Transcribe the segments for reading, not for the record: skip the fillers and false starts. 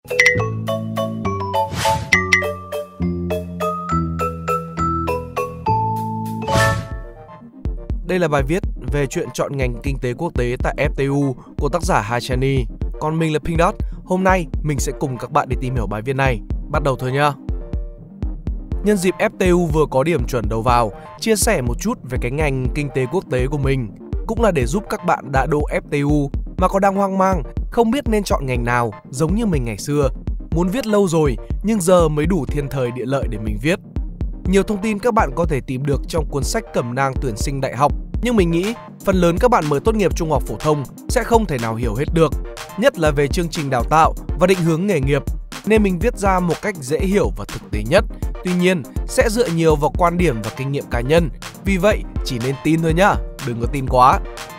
Đây là bài viết về chuyện chọn ngành kinh tế quốc tế tại FTU của tác giả Hai Chani. Còn mình là Pink Dot. Hôm nay mình sẽ cùng các bạn đi tìm hiểu bài viết này. Bắt đầu thôi nhá. Nhân dịp FTU vừa có điểm chuẩn đầu vào, chia sẻ một chút về cái ngành kinh tế quốc tế của mình, cũng là để giúp các bạn đã đỗ FTU mà có đang hoang mang, không biết nên chọn ngành nào, giống như mình ngày xưa. Muốn viết lâu rồi nhưng giờ mới đủ thiên thời địa lợi để mình viết. Nhiều thông tin các bạn có thể tìm được trong cuốn sách cẩm nang tuyển sinh đại học, nhưng mình nghĩ phần lớn các bạn mới tốt nghiệp trung học phổ thông sẽ không thể nào hiểu hết được, nhất là về chương trình đào tạo và định hướng nghề nghiệp, nên mình viết ra một cách dễ hiểu và thực tế nhất. Tuy nhiên, sẽ dựa nhiều vào quan điểm và kinh nghiệm cá nhân, vì vậy chỉ nên tin thôi nhá, đừng có tin quá.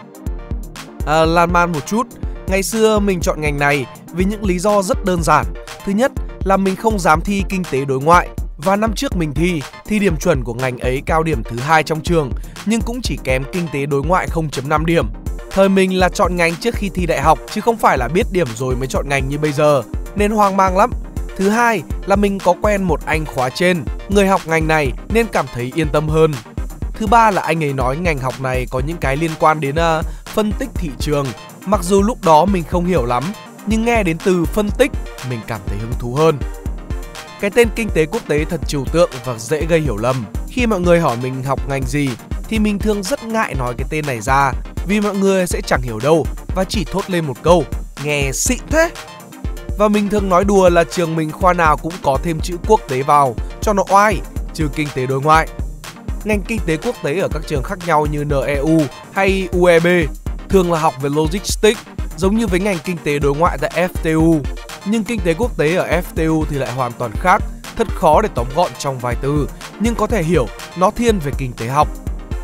Lan man một chút, ngày xưa mình chọn ngành này vì những lý do rất đơn giản. Thứ nhất là mình không dám thi kinh tế đối ngoại, và năm trước mình thi điểm chuẩn của ngành ấy cao điểm thứ 2 trong trường, nhưng cũng chỉ kém kinh tế đối ngoại 0,5 điểm. Thời mình là chọn ngành trước khi thi đại học, chứ không phải là biết điểm rồi mới chọn ngành như bây giờ, nên hoang mang lắm. Thứ hai là mình có quen một anh khóa trên, người học ngành này nên cảm thấy yên tâm hơn. Thứ ba là anh ấy nói ngành học này có những cái liên quan đến phân tích thị trường. Mặc dù lúc đó mình không hiểu lắm, nhưng nghe đến từ phân tích mình cảm thấy hứng thú hơn. Cái tên kinh tế quốc tế thật trừu tượng và dễ gây hiểu lầm. Khi mọi người hỏi mình học ngành gì thì mình thường rất ngại nói cái tên này ra, vì mọi người sẽ chẳng hiểu đâu và chỉ thốt lên một câu nghe xịn thế. Và mình thường nói đùa là trường mình khoa nào cũng có thêm chữ quốc tế vào cho nó oai, trừ kinh tế đối ngoại. Ngành kinh tế quốc tế ở các trường khác nhau như NEU hay UEB thường là học về logistics, giống như với ngành kinh tế đối ngoại tại FTU. Nhưng kinh tế quốc tế ở FTU thì lại hoàn toàn khác, thật khó để tóm gọn trong vài từ, nhưng có thể hiểu nó thiên về kinh tế học.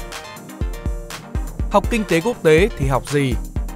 Học kinh tế quốc tế thì học gì?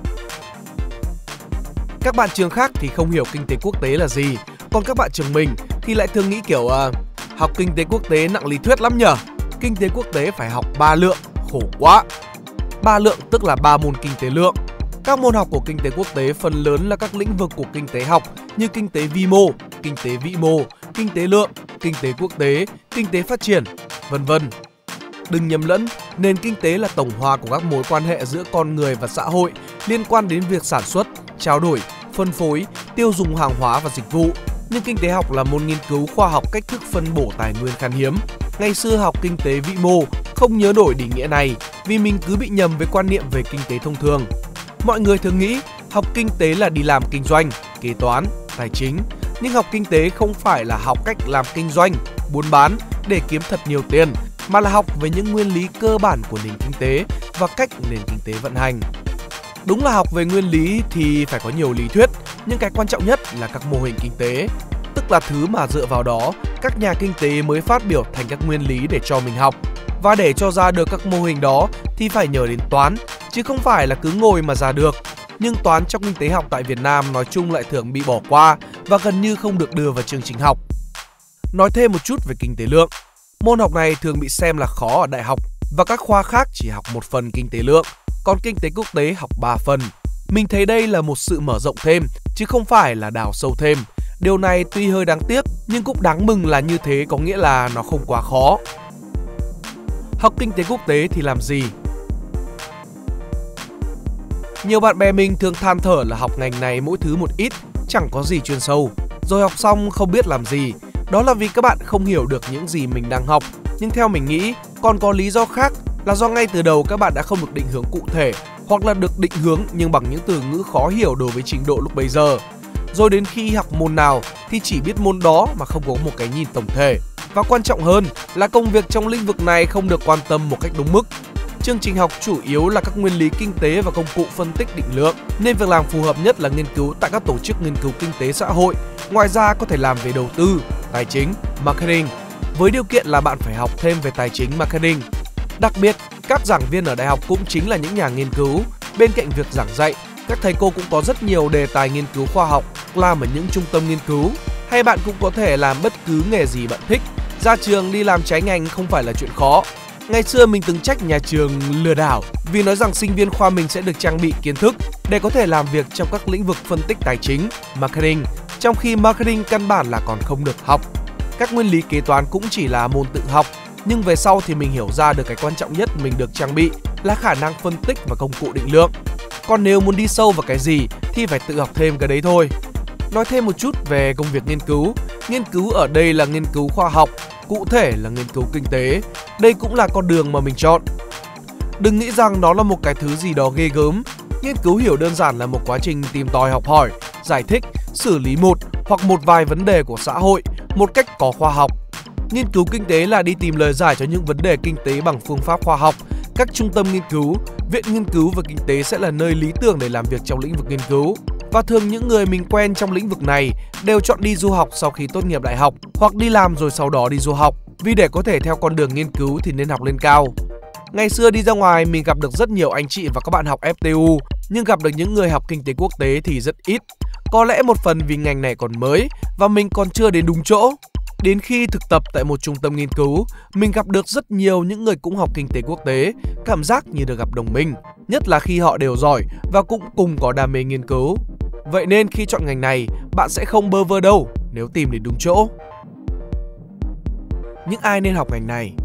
Các bạn trường khác thì không hiểu kinh tế quốc tế là gì, còn các bạn trường mình thì lại thường nghĩ kiểu học kinh tế quốc tế nặng lý thuyết lắm nhở. Kinh tế quốc tế phải học 3 lượng, khổ quá. 3 lượng tức là 3 môn kinh tế lượng. Các môn học của kinh tế quốc tế phần lớn là các lĩnh vực của kinh tế học như kinh tế vi mô, kinh tế vĩ mô, kinh tế lượng, kinh tế quốc tế, kinh tế phát triển, vân vân. Đừng nhầm lẫn, nền kinh tế là tổng hòa của các mối quan hệ giữa con người và xã hội liên quan đến việc sản xuất, trao đổi, phân phối, tiêu dùng hàng hóa và dịch vụ. Nhưng kinh tế học là môn nghiên cứu khoa học cách thức phân bổ tài nguyên khan hiếm. Ngày xưa học kinh tế vĩ mô không nhớ đổi định nghĩa này vì mình cứ bị nhầm với quan niệm về kinh tế thông thường. Mọi người thường nghĩ học kinh tế là đi làm kinh doanh, kế toán, tài chính. Nhưng học kinh tế không phải là học cách làm kinh doanh, buôn bán để kiếm thật nhiều tiền, mà là học về những nguyên lý cơ bản của nền kinh tế và cách nền kinh tế vận hành. Đúng là học về nguyên lý thì phải có nhiều lý thuyết, nhưng cái quan trọng nhất là các mô hình kinh tế, tức là thứ mà dựa vào đó các nhà kinh tế mới phát biểu thành các nguyên lý để cho mình học. Và để cho ra được các mô hình đó thì phải nhờ đến toán, chứ không phải là cứ ngồi mà ra được. Nhưng toán trong kinh tế học tại Việt Nam nói chung lại thường bị bỏ qua và gần như không được đưa vào chương trình học. Nói thêm một chút về kinh tế lượng. Môn học này thường bị xem là khó ở đại học và các khoa khác chỉ học một phần kinh tế lượng, còn kinh tế quốc tế học 3 phần. Mình thấy đây là một sự mở rộng thêm, chứ không phải là đào sâu thêm. Điều này tuy hơi đáng tiếc, nhưng cũng đáng mừng là như thế, có nghĩa là nó không quá khó. Học kinh tế quốc tế thì làm gì? Nhiều bạn bè mình thường than thở là học ngành này mỗi thứ một ít, chẳng có gì chuyên sâu. Rồi học xong không biết làm gì. Đó là vì các bạn không hiểu được những gì mình đang học. Nhưng theo mình nghĩ, còn có lý do khác là do ngay từ đầu các bạn đã không được định hướng cụ thể, hoặc là được định hướng nhưng bằng những từ ngữ khó hiểu đối với trình độ lúc bấy giờ. Rồi đến khi học môn nào thì chỉ biết môn đó mà không có một cái nhìn tổng thể. Và quan trọng hơn là công việc trong lĩnh vực này không được quan tâm một cách đúng mức. Chương trình học chủ yếu là các nguyên lý kinh tế và công cụ phân tích định lượng, nên việc làm phù hợp nhất là nghiên cứu tại các tổ chức nghiên cứu kinh tế xã hội. Ngoài ra có thể làm về đầu tư, tài chính, marketing, với điều kiện là bạn phải học thêm về tài chính marketing. Đặc biệt, các giảng viên ở đại học cũng chính là những nhà nghiên cứu. Bên cạnh việc giảng dạy, các thầy cô cũng có rất nhiều đề tài nghiên cứu khoa học làm ở những trung tâm nghiên cứu. Hay bạn cũng có thể làm bất cứ nghề gì bạn thích. Ra trường đi làm trái ngành không phải là chuyện khó. Ngày xưa mình từng trách nhà trường lừa đảo vì nói rằng sinh viên khoa mình sẽ được trang bị kiến thức để có thể làm việc trong các lĩnh vực phân tích tài chính, marketing, trong khi marketing căn bản là còn không được học. Các nguyên lý kế toán cũng chỉ là môn tự học, nhưng về sau thì mình hiểu ra được cái quan trọng nhất mình được trang bị là khả năng phân tích và công cụ định lượng. Còn nếu muốn đi sâu vào cái gì thì phải tự học thêm cái đấy thôi. Nói thêm một chút về công việc nghiên cứu. Nghiên cứu ở đây là nghiên cứu khoa học, cụ thể là nghiên cứu kinh tế. Đây cũng là con đường mà mình chọn. Đừng nghĩ rằng nó là một cái thứ gì đó ghê gớm. Nghiên cứu hiểu đơn giản là một quá trình tìm tòi học hỏi, giải thích, xử lý một hoặc một vài vấn đề của xã hội một cách có khoa học. Nghiên cứu kinh tế là đi tìm lời giải cho những vấn đề kinh tế bằng phương pháp khoa học. Các trung tâm nghiên cứu, viện nghiên cứu về kinh tế sẽ là nơi lý tưởng để làm việc trong lĩnh vực nghiên cứu. Và thường những người mình quen trong lĩnh vực này đều chọn đi du học sau khi tốt nghiệp đại học hoặc đi làm rồi sau đó đi du học. Vì để có thể theo con đường nghiên cứu thì nên học lên cao. Ngày xưa đi ra ngoài mình gặp được rất nhiều anh chị và các bạn học FTU, nhưng gặp được những người học kinh tế quốc tế thì rất ít. Có lẽ một phần vì ngành này còn mới và mình còn chưa đến đúng chỗ. Đến khi thực tập tại một trung tâm nghiên cứu, mình gặp được rất nhiều những người cũng học kinh tế quốc tế, cảm giác như được gặp đồng minh, nhất là khi họ đều giỏi và cũng cùng có đam mê nghiên cứu. Vậy nên khi chọn ngành này, bạn sẽ không bơ vơ đâu nếu tìm đến đúng chỗ. Những ai nên học ngành này?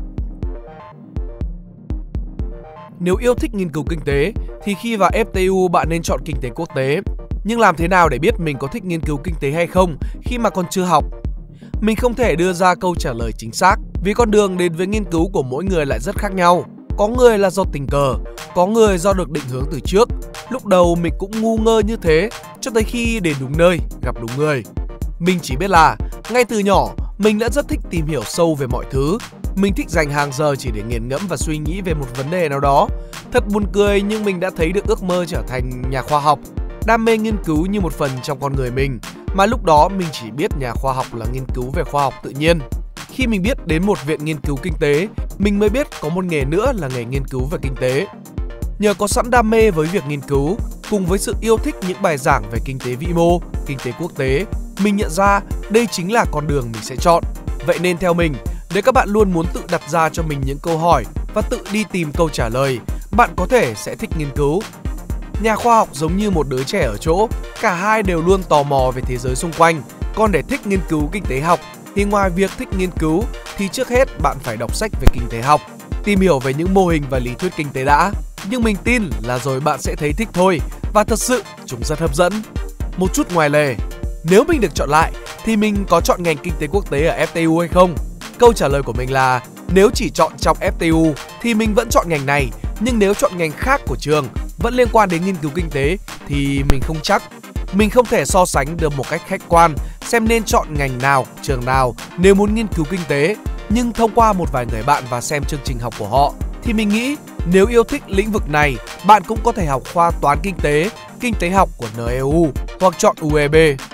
Nếu yêu thích nghiên cứu kinh tế thì khi vào FTU bạn nên chọn kinh tế quốc tế. Nhưng làm thế nào để biết mình có thích nghiên cứu kinh tế hay không khi mà còn chưa học? Mình không thể đưa ra câu trả lời chính xác vì con đường đến với nghiên cứu của mỗi người lại rất khác nhau. Có người là do tình cờ, có người do được định hướng từ trước. Lúc đầu mình cũng ngu ngơ như thế cho tới khi đến đúng nơi, gặp đúng người. Mình chỉ biết là ngay từ nhỏ mình đã rất thích tìm hiểu sâu về mọi thứ. Mình thích dành hàng giờ chỉ để nghiền ngẫm và suy nghĩ về một vấn đề nào đó. Thật buồn cười nhưng mình đã thấy được ước mơ trở thành nhà khoa học. Đam mê nghiên cứu như một phần trong con người mình, mà lúc đó mình chỉ biết nhà khoa học là nghiên cứu về khoa học tự nhiên. Khi mình biết đến một viện nghiên cứu kinh tế, mình mới biết có một nghề nữa là nghề nghiên cứu về kinh tế. Nhờ có sẵn đam mê với việc nghiên cứu, cùng với sự yêu thích những bài giảng về kinh tế vĩ mô, kinh tế quốc tế, mình nhận ra đây chính là con đường mình sẽ chọn. Vậy nên theo mình, nếu các bạn luôn muốn tự đặt ra cho mình những câu hỏi và tự đi tìm câu trả lời, bạn có thể sẽ thích nghiên cứu. Nhà khoa học giống như một đứa trẻ ở chỗ, cả hai đều luôn tò mò về thế giới xung quanh. Còn để thích nghiên cứu kinh tế học thì ngoài việc thích nghiên cứu thì trước hết bạn phải đọc sách về kinh tế học, tìm hiểu về những mô hình và lý thuyết kinh tế đã. Nhưng mình tin là rồi bạn sẽ thấy thích thôi, và thật sự chúng rất hấp dẫn. Một chút ngoài lề, nếu mình được chọn lại thì mình có chọn ngành kinh tế quốc tế ở FTU hay không? Câu trả lời của mình là nếu chỉ chọn trong FTU thì mình vẫn chọn ngành này, nhưng nếu chọn ngành khác của trường vẫn liên quan đến nghiên cứu kinh tế thì mình không chắc. Mình không thể so sánh được một cách khách quan xem nên chọn ngành nào, trường nào nếu muốn nghiên cứu kinh tế. Nhưng thông qua một vài người bạn và xem chương trình học của họ thì mình nghĩ nếu yêu thích lĩnh vực này, bạn cũng có thể học khoa toán kinh tế học của NEU hoặc chọn UEB.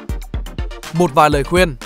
Một vài lời khuyên.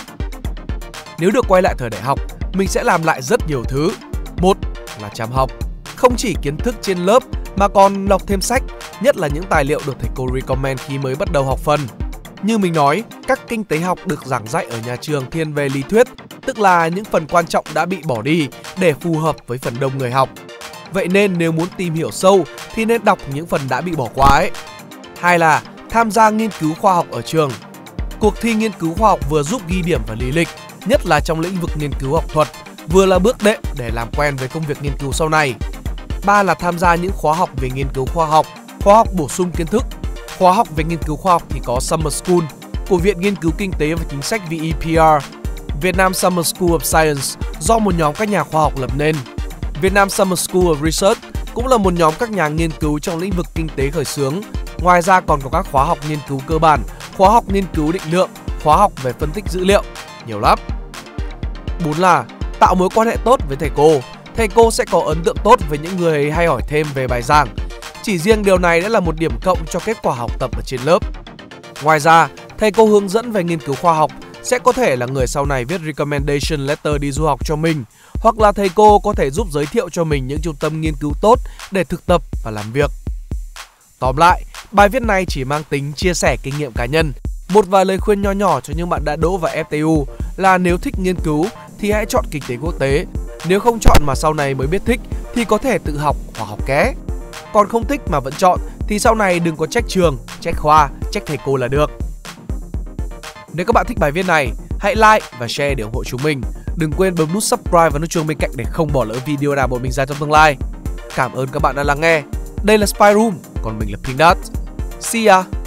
Nếu được quay lại thời đại học, mình sẽ làm lại rất nhiều thứ. Một là chăm học, không chỉ kiến thức trên lớp mà còn đọc thêm sách, nhất là những tài liệu được thầy cô recommend khi mới bắt đầu học phần. Như mình nói, các kinh tế học được giảng dạy ở nhà trường thiên về lý thuyết, tức là những phần quan trọng đã bị bỏ đi để phù hợp với phần đông người học. Vậy nên nếu muốn tìm hiểu sâu thì nên đọc những phần đã bị bỏ qua ấy. Hai là tham gia nghiên cứu khoa học ở trường. Cuộc thi nghiên cứu khoa học vừa giúp ghi điểm và lý lịch, nhất là trong lĩnh vực nghiên cứu học thuật, vừa là bước đệm để làm quen với công việc nghiên cứu sau này. Ba là tham gia những khóa học về nghiên cứu khoa học bổ sung kiến thức. Khóa học về nghiên cứu khoa học thì có Summer School của Viện Nghiên cứu Kinh tế và Chính sách VEPR, Vietnam Summer School of Science do một nhóm các nhà khoa học lập nên. Vietnam Summer School of Research cũng là một nhóm các nhà nghiên cứu trong lĩnh vực kinh tế khởi xướng. Ngoài ra còn có các khóa học nghiên cứu cơ bản, khóa học nghiên cứu định lượng, khóa học về phân tích dữ liệu, nhiều lắm. 4 là tạo mối quan hệ tốt với thầy cô. Thầy cô sẽ có ấn tượng tốt với những người hay hỏi thêm về bài giảng. Chỉ riêng điều này đã là một điểm cộng cho kết quả học tập ở trên lớp. Ngoài ra, thầy cô hướng dẫn về nghiên cứu khoa học sẽ có thể là người sau này viết recommendation letter đi du học cho mình, hoặc là thầy cô có thể giúp giới thiệu cho mình những trung tâm nghiên cứu tốt để thực tập và làm việc. Tóm lại, bài viết này chỉ mang tính chia sẻ kinh nghiệm cá nhân. Một vài lời khuyên nho nhỏ cho những bạn đã đỗ vào FTU là nếu thích nghiên cứu thì hãy chọn kinh tế quốc tế. Nếu không chọn mà sau này mới biết thích thì có thể tự học hoặc học ké. Còn không thích mà vẫn chọn thì sau này đừng có trách trường, trách khoa, trách thầy cô là được. Nếu các bạn thích bài viết này, hãy like và share để ủng hộ chúng mình. Đừng quên bấm nút subscribe và nút chuông bên cạnh để không bỏ lỡ video nào bọn mình ra trong tương lai. Cảm ơn các bạn đã lắng nghe. Đây là Spy Room, còn mình là Pink Dot. See ya!